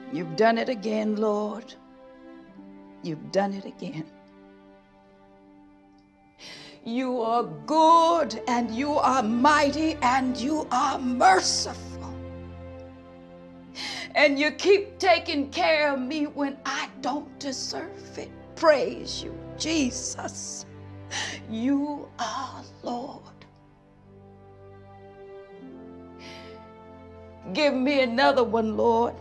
You've done it again, Lord. You've done it again. You are good, and you are mighty, and you are merciful. And you keep taking care of me when I don't deserve it. Praise you, Jesus. You are Lord. Give me another one, Lord.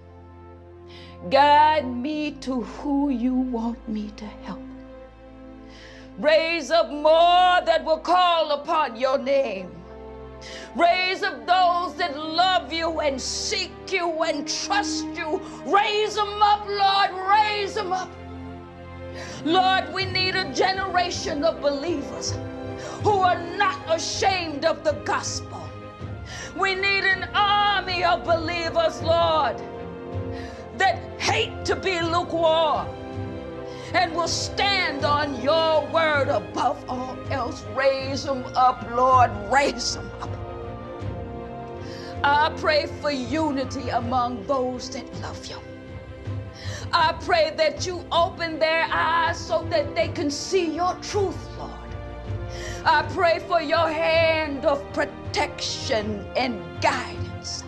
Guide me to who you want me to help. Raise up more that will call upon your name. Raise up those that love you and seek you and trust you. Raise them up, Lord, raise them up. Lord, we need a generation of believers who are not ashamed of the gospel. We need an army of believers, Lord, that hate to be lukewarm and will stand on your word above all else. Raise them up, Lord, raise them up. I pray for unity among those that love you. I pray that you open their eyes so that they can see your truth, Lord. I pray for your hand of protection and guidance.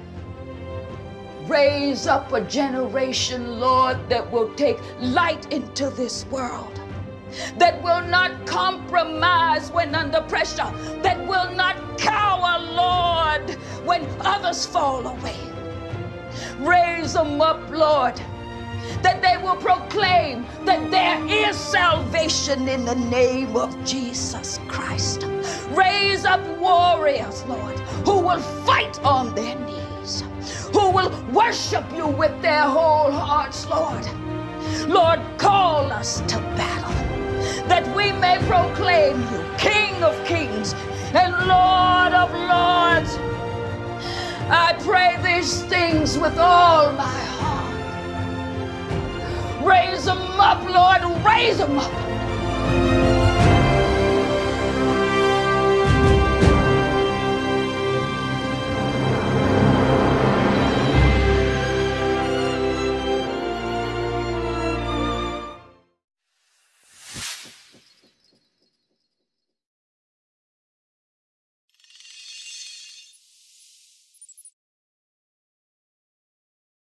Raise up a generation, Lord, that will take light into this world, that will not compromise when under pressure, that will not cower, Lord, when others fall away. Raise them up, Lord, that they will proclaim that there is salvation in the name of Jesus Christ. Raise up warriors, Lord, who will fight on their knees, who will worship you with their whole hearts, Lord. Lord, call us to battle, that we may proclaim you King of kings and Lord of lords. I pray these things with all my heart. Raise them up, Lord, raise them up.